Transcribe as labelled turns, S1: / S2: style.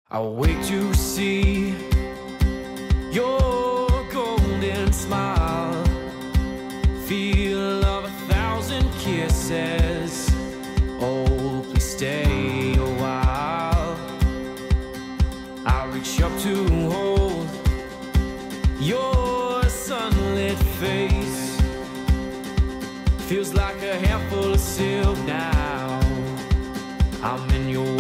S1: I'll wait to see your golden smile, feel of 1,000 kisses. Oh, please stay a while. I'll reach up to hold your sunlit face. Feels like a handful of silk now. I'm in your